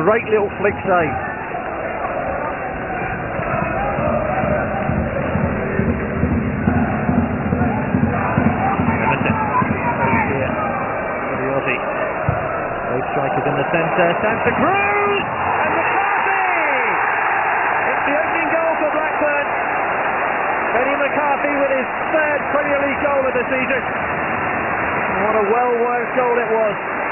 great little flick save. Both strikers in the centre, Santa Cruz! And McCarthy! It's the opening goal for Blackburn. Benny McCarthy with his third Premier League goal of the season. What a well-worked goal it was.